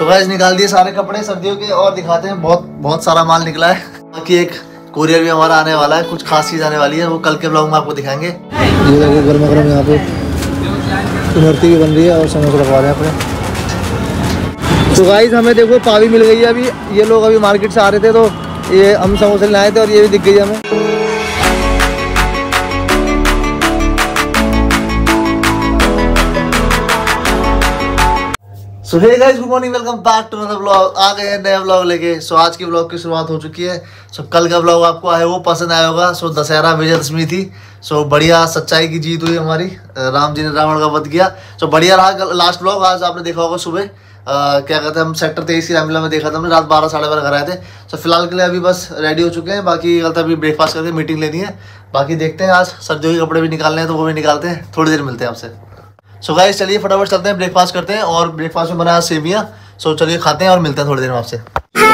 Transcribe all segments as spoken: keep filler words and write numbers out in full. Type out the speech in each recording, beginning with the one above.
So guys निकाल दिए सारे कपड़े सर्दियों के और दिखाते हैं। बहुत बहुत सारा माल निकला है। बाकी एक कोरियर भी हमारा आने वाला है, कुछ खास चीज आने वाली है, वो कल के ब्लॉग में आपको दिखाएंगे। ये देखो गर्मा गर्म यहाँ पे इमरती भी बन रही है और समोसे रखवा रहे हैं अपने। तो गाइस हमें देखो पावी मिल गई है अभी। ये लोग अभी मार्केट से आ रहे थे तो ये हम समोसे लाए थे और ये भी दिख गई हमें। So hey guys, good morning, welcome back to another vlog. आ गए हैं नया व्लॉग लेके। सो आज की व्लॉग की शुरुआत हो चुकी है। सो कल का व्लॉग आपको आया वो पसंद आया होगा। सो दशहरा विजयदशमी थी। सो बढ़िया सच्चाई की जीत हुई हमारी, राम जी ने रावण का वध किया। सो बढ़िया रहा लास्ट व्लॉग। आज आपने देखा होगा सुबह क्या कहते हैं, हम सेक्टर तेईस की रामलीला में देखा था हमने, रात बारह साढ़े बारह घर आए थे। सो फिलहाल के लिए अभी बस रेडी हो चुके हैं। बाकी कल तक अभी ब्रेकफास्ट करके मीटिंग लेनी है। बाकी देखते हैं, आज सर्दियों के कपड़े भी निकालने हैं तो वो भी निकालते हैं। थोड़ी देर मिलते हैं आपसे। सो गाइस चलिए फटाफट चलते हैं, ब्रेकफास्ट करते हैं। और ब्रेकफास्ट में बनाया सेवियां। सो चलिए खाते हैं और मिलते हैं थोड़ी देर में आपसे।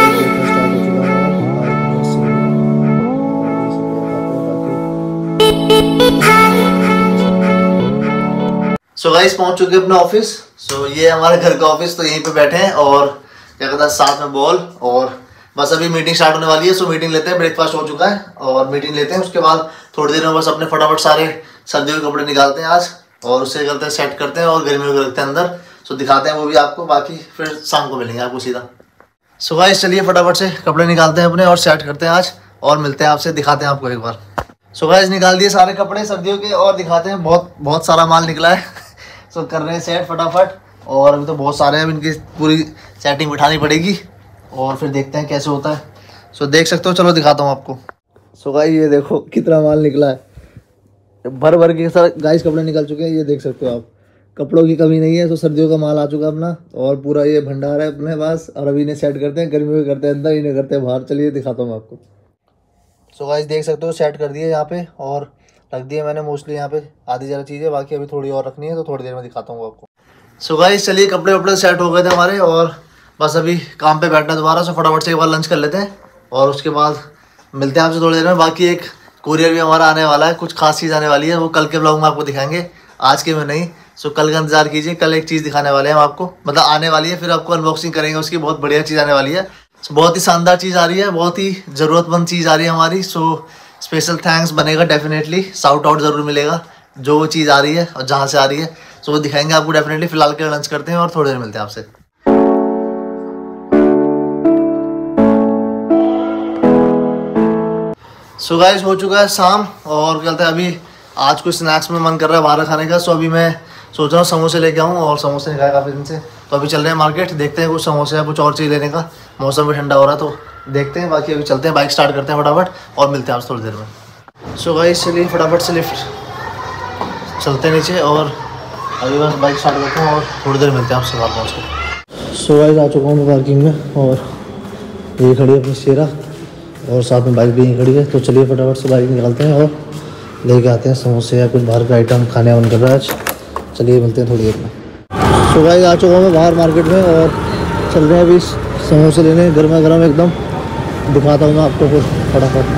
सो गाइस पहुंच चुके हैं अपने ऑफिस। सो ये हमारे घर का ऑफिस, तो यहीं पे बैठे हैं और क्या कहता है साथ में बॉल। और बस अभी मीटिंग स्टार्ट होने वाली है। सो मीटिंग लेते हैं, ब्रेकफास्ट हो चुका है और मीटिंग लेते हैं। उसके बाद थोड़ी देर में बस अपने फटाफट सारे सर्दियों के कपड़े निकालते हैं आज और उससे करते हैं सेट करते हैं और गर्मियों के रखते हैं अंदर। सो दिखाते हैं वो भी आपको। बाकी फिर शाम को मिलेंगे आपको सीधा। सो गाइस चलिए फटाफट से कपड़े निकालते हैं अपने और सेट करते हैं आज और मिलते हैं आपसे, दिखाते हैं आपको एक बार। सो गाइस निकाल दिए सारे कपड़े सर्दियों के और दिखाते हैं। बहुत बहुत सारा माल निकला है। सो कर रहे हैं सेट फटाफट। और अभी तो बहुत सारे हैं, इनकी पूरी सेटिंग बिठानी पड़ेगी और फिर देखते हैं कैसे होता है। सो देख सकते हो, चलो दिखाता हूँ आपको। सो गाइस ये देखो कितना माल निकला है, भर भर के सारे गाइस कपड़े निकल चुके हैं। ये देख सकते हो आप, कपड़ों की कमी नहीं है। तो सर्दियों का माल आ चुका है अपना और पूरा ये भंडार है अपने पास। और अभी इन्हें सेट करते हैं, गर्मियों में करते हैं अंदर, इन्हें करते हैं बाहर। चलिए दिखाता हूँ आपको। सो गाइस देख सकते हो सेट कर दिए यहाँ पे और रख दिए मैंने मोस्टली यहाँ पे आधी ज़्यादा चीज़ें। बाकी अभी थोड़ी और रखनी है तो थोड़ी देर में दिखाता हूँ आपको। सो गाइस चलिए कपड़े वपड़े सेट हो गए थे हमारे और बस अभी काम पे बैठना दोबारा। सो फटाफट से एक बार लंच कर लेते हैं और उसके बाद मिलते हैं आपसे थोड़ी देर में। बाकी एक कोरियर भी हमारा आने वाला है, कुछ खास चीज़ आने वाली है, वो कल के ब्लॉग में आपको दिखाएंगे, आज के में नहीं। सो कल का इंतजार कीजिए, कल एक चीज़ दिखाने वाले हैं हम आपको, मतलब आने वाली है, फिर आपको अनबॉक्सिंग करेंगे उसकी। बहुत बढ़िया चीज़ आने वाली है। सो बहुत ही शानदार चीज़ आ रही है, बहुत ही ज़रूरतमंद चीज़ आ रही है हमारी। सो स्पेशल थैंक्स बनेगा डेफिनेटली, शाउट आउट ज़रूर मिलेगा जो वो चीज़ आ रही है और जहाँ से आ रही है। सो वो दिखाएंगे आपको डेफिनेटली। फिलहाल के लंच करते हैं और थोड़ी देर मिलते हैं आपसे। सो so गाइस हो चुका है शाम और कहते हैं अभी आज कुछ स्नैक्स में मन कर रहा है बाहर खाने का। सो अभी मैं सोच रहा हूँ समोसे लेके आऊँ और समोसे नहीं खाए काफ़ी दिन से। तो अभी चल रहे हैं मार्केट, देखते हैं कुछ समोसे या कुछ और चीज़ लेने का। मौसम भी ठंडा हो रहा है तो देखते हैं। बाकी अभी चलते हैं, बाइक स्टार्ट करते हैं फटाफट और मिलते हैं आपसे थोड़ी देर में। सो गाइस चलिए फटाफट से लिफ्ट चलते हैं नीचे और अभी बस बाइक स्टार्ट करते हैं और थोड़ी देर मिलते हैं आपसे बाहर पहुँच के। सो गाइस आ चुका हूँ मैं पार्किंग में और ये खड़ी है अपनी शेरा और साथ में बाइक भी यहीं खड़ी है। तो चलिए फटाफट से बाइक निकालते हैं और लेके आते हैं समोसे या कुछ बाहर का आइटम खाने मन कर रहा है आज। चलिए मिलते हैं थोड़ी देर में। सो गाइस आ चुका हूँ मैं बाहर मार्केट में और चल रहे हैं अभी समोसे लेने, गर्मा गर्म एकदम। दिखाता हूँ मैं आपको फिर फटाफट।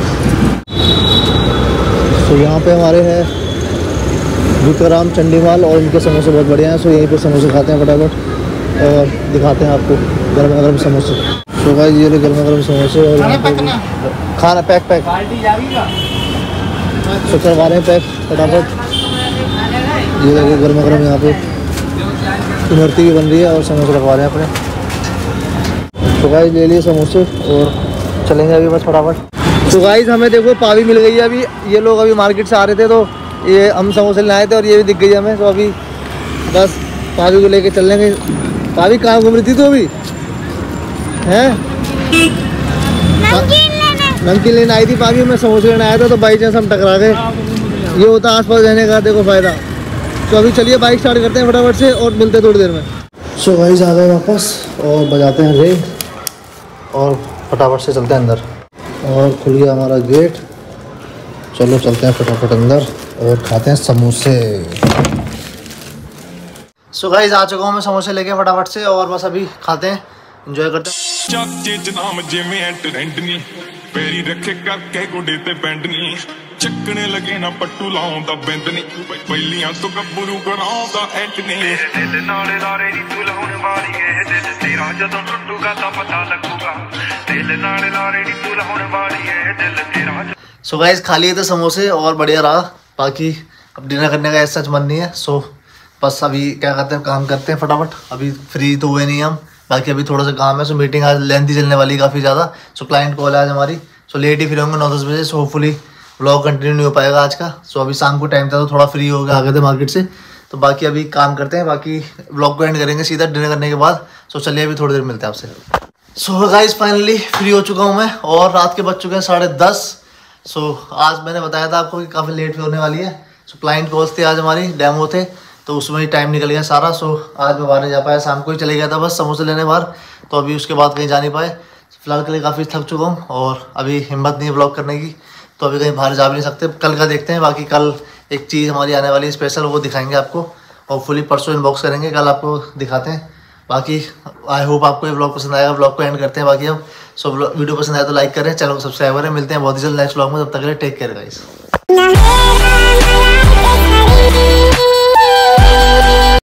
तो यहाँ पे हमारे हैं विक्राम चंडीमाल और इनके समोसे बहुत बढ़िया हैं। सो यहीं पे समोसे खाते हैं फटाफट और दिखाते हैं आपको गर्मा गर्म समोसे। तो गाइस ये ले गर्मा गर्म समोसे और यहाँ पे खाना पैक पैक तो करवा रहे हैं पैक फटाफट। ये देखिए गर्मा गर्म यहाँ पे इमरती भी बन रही है और समोसे रखवा रहे हैं अपने। तो गाइस ले लिए समोसे और चलेंगे अभी बस फटाफट। तो गाइस हमें देखो पावी मिल गई है अभी। ये लोग अभी मार्केट से आ रहे थे तो ये हम समोसे लाए थे और ये भी दिख गई हमें। तो अभी बस पावी को लेके चल लेंगे। पावी कहाँ घूम रही थी तो अभी हैं? नमकीन लेने आई थी पावी, मैं समोसे लेने आया था तो बाई चांस हम टकरा गए। ये होता है आसपास रहने का देखो फ़ायदा। तो अभी चलिए बाइक स्टार्ट करते हैं फटाफट से और मिलते हैं थोड़ी देर में। सो गाइस आ गए वापस और बजाते हैं रेल और फटाफट से चलते हैं अंदर और खुल गया हमारा गेट। चलो चलते हैं फटाफट अंदर और खाते हैं समोसे। सो गाइस आ चुका हूँ मैं समोसे लेके फटाफट से और बस अभी खाते हैं, एंजॉय करते हैं। ਚੱਕਣੇ ਲਗੇ ਨਾ ਪੱਟੂ ਲਾਉਂਦਾ ਬਿੰਦ ਨੀ ਪਹਿਲੀਆਂ ਤੋਂ ਗੱਭਰੂ ਕਰਾਉਂਦਾ ਐਂਟ ਨੀ ਦਿਲ ਨਾਲ ਲਾਰੇ ਨੀ ਤੂੰ ਲਾਉਣ ਵਾਲੀ ਏ ਦਿਲ ਤੇਰਾ ਜਦੋਂ ਟੁੱਟੂਗਾ ਤਾਂ ਪਤਾ ਲੱਗੂਗਾ ਦਿਲ ਨਾਲ ਲਾਰੇ ਨੀ ਤੂੰ ਲਾਉਣ ਵਾਲੀ ਏ ਦਿਲ ਤੇਰਾ। सो गाइस खा लिए थे समोसे और बढ़िया रहा, बाकी अब डिनर करने का ऐसा मन नहीं है। सो बस अभी क्या करते हैं, काम करते हैं फटाफट, अभी फ्री तो हुए नहीं हम, बाकी अभी थोड़ा सा काम है। सो मीटिंग आज लेंथी चलने वाली है काफ़ी ज़्यादा। सो क्लाइंट कॉल है आज हमारी, सो लेट ही फ्री होंगे नौ दस बजे। सो होपफुली व्लॉग कंटिन्यू नहीं हो पाएगा आज का। सो अभी शाम को टाइम था तो थोड़ा फ्री हो गया, आ गए थे मार्केट से, तो बाकी अभी काम करते हैं, बाकी व्लॉग को एंड करेंगे सीधा डिनर करने के बाद। सो चलिए अभी थोड़ी देर मिलते हैं आपसे। सो गाइस फाइनली फ्री हो चुका हूँ मैं और रात के बज चुके हैं साढ़े दस। सो आज मैंने बताया था आपको कि काफ़ी लेट होने वाली है। सो क्लाइंट कॉल्स थे आज, हमारी डेमो थे, तो उसमें ही टाइम निकल गया सारा। सो आज मैं बाहर नहीं जा पाया, शाम को ही चले गया था बस समोसे लेने बाहर, तो अभी उसके बाद कहीं जा नहीं पाए। फिलहाल के लिए काफ़ी थक चुका हूँ और अभी हिम्मत नहीं है ब्लॉग करने की, तो अभी कहीं बाहर जा भी नहीं सकते। कल का देखते हैं, बाकी कल एक चीज़ हमारी आने वाली है स्पेशल, वो दिखाएंगे आपको, होपफुली परसों इनबॉक्स करेंगे, कल आपको दिखाते हैं। बाकी आई होप आपको ये ब्लॉग पसंद आएगा। ब्लॉग को एंड करते हैं बाकी हम। सो वीडियो पसंद आया तो लाइक करें, चैनल को सब्सक्राइब करें। मिलते हैं बहुत ही जल्द नेक्स्ट ब्लॉग में, तब तक के लिए टेक केयर गाइस।